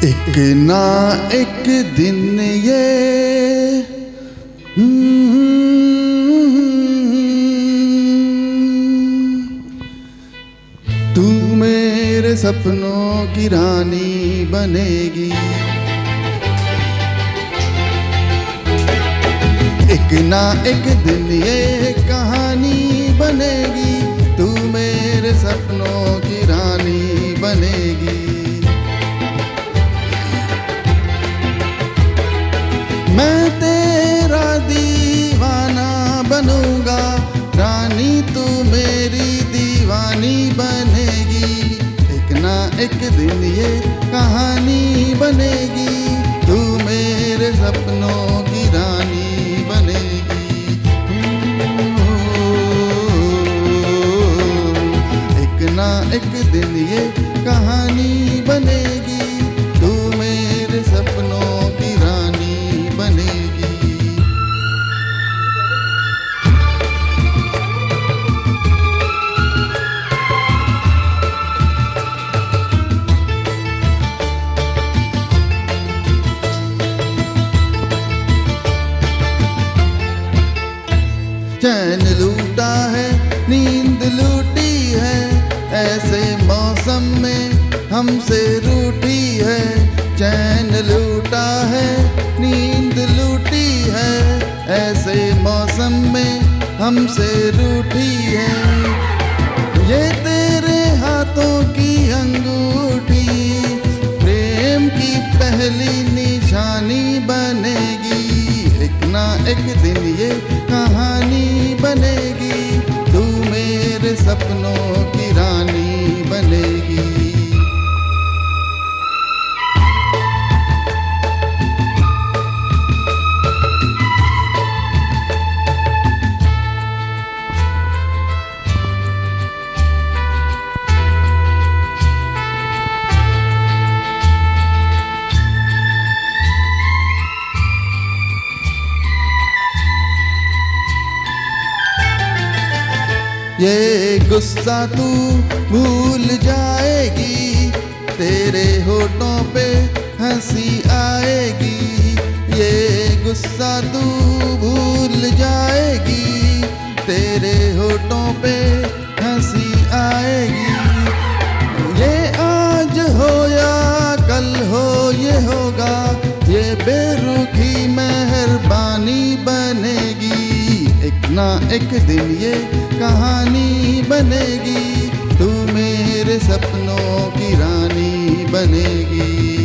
एक ना एक दिन ये तू मेरे सपनों की रानी बनेगी। एक ना एक दिन ये कहानी बनेगी, तू मेरे सपनों की रानी बनेगी। मैं तेरा दीवाना बनूंगा, रानी तू मेरी दीवानी बनेगी। एक ना एक दिन ये कहानी बनेगी, तू मेरे सपनों की रानी बनेगी। एक ना एक दिन ये कहानी बनेगी, तू मेरे सपनों की रानी बनेगी। चैन लूटा है, नींद लूटी है, ऐसे मौसम में हमसे रूठी है। चैन लूटा है, नींद लूटी है, ऐसे मौसम में हमसे रूठी है। ये तेरे हाथों की अंगूठी प्रेम की पहली निशानी बनेगी। एक ना एक दिन ये कहानी बनेगी, तू मेरे सपनों की रानी बनेगी। ये गुस्सा तू भूल जाएगी, तेरे होठों पे हंसी आएगी। ये गुस्सा तू भूल जाएगी, तेरे होठों पे हंसी आएगी। ये आज हो या कल हो ये होगा, ये बेरुखी मेहरबानी बनेगी। एक ना एक दिन ये कहानी बनेगी, तू मेरे सपनों की रानी बनेगी।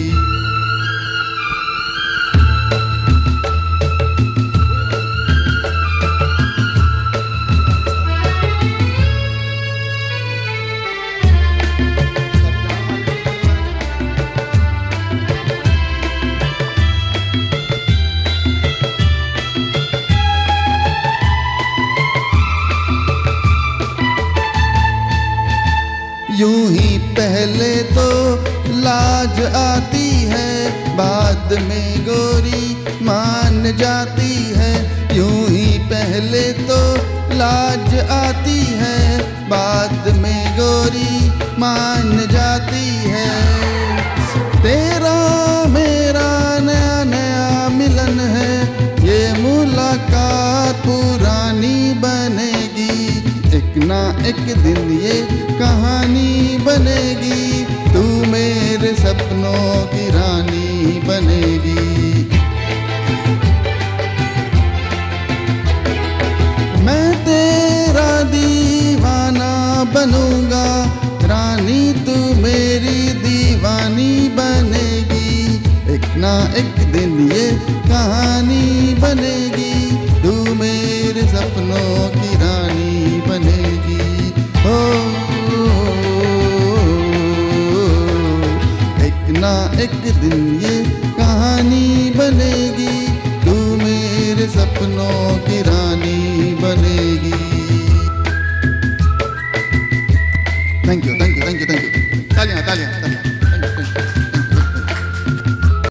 यूं ही पहले तो लाज आती है, बाद में गोरी मान जाती है। यूं ही पहले तो लाज आती है, बाद में गोरी मान जाती है। तेरा मेरा नया नया मिलन है, ये मुलाकात पुरानी बनेगी। एक ना एक दिन ये कहानी बनेगी, तू मेरे सपनों की रानी बनेगी। मैं तेरा दीवाना बनूंगा, रानी तू मेरी दीवानी बनेगी। एक ना एक दिन ये कहानी बनेगी, तू मेरे सपनों की रानी बनेगी। हो एक ना एक दिन ये कहानी बनेगी, तू मेरे सपनों की रानी बनेगी। Thank you thank you thank you thank you. तालियां तालियां।